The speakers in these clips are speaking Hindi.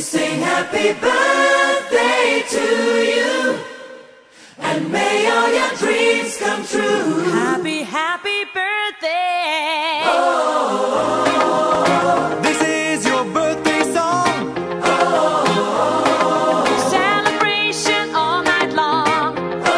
sing happy birthday to you, and may all your dreams come true. Happy, happy birthday. Oh, this is your birthday song. Oh, celebration all night long.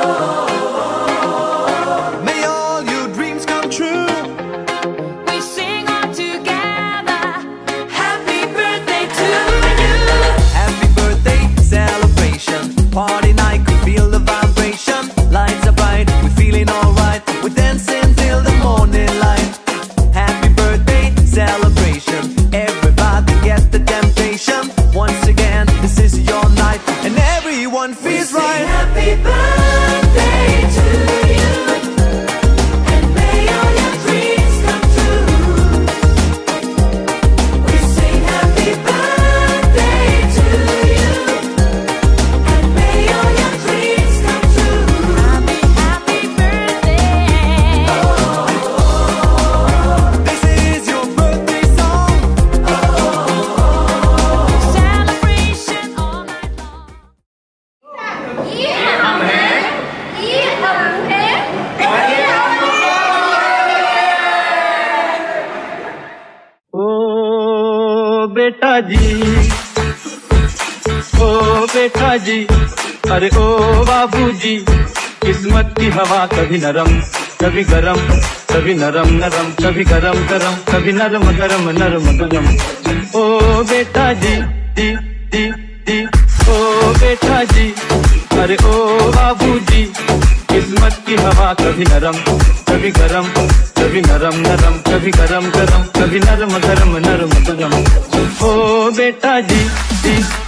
Oh, may all your dreams come true. We sing all together. happy birthday to you. Happy birthday celebration, party night, we feel the vibration. Lights are bright, we're feeling alright. We're dancing till the morning light. Happy birthday celebration, everybody get the temptation. Once again, this is your night, and everyone feels We sing right. happy birthday to you, and may all your dreams come true. We sing happy birthday to you, and may all your dreams come true. Happy, happy birthday. This is your birthday song. Celebration all night long. ओ बेटा जी, ओ बेटा जी, अरे ओ बाबूजी, किस्मत की हवा कभी नरम कभी गरम, कभी नरम नरम कभी गरम गरम, कभी नरम गरम नरम गरम। ओ बेटा जी जी जी जी, ओ बेटा जी, अरे ओ बाबूजी, किस्मत की हवा कभी नरम कभी गरम, कभी नरम नरम कभी गरम गरम, कभी नरम गरम नरम गरम। ओ बेटा जी जी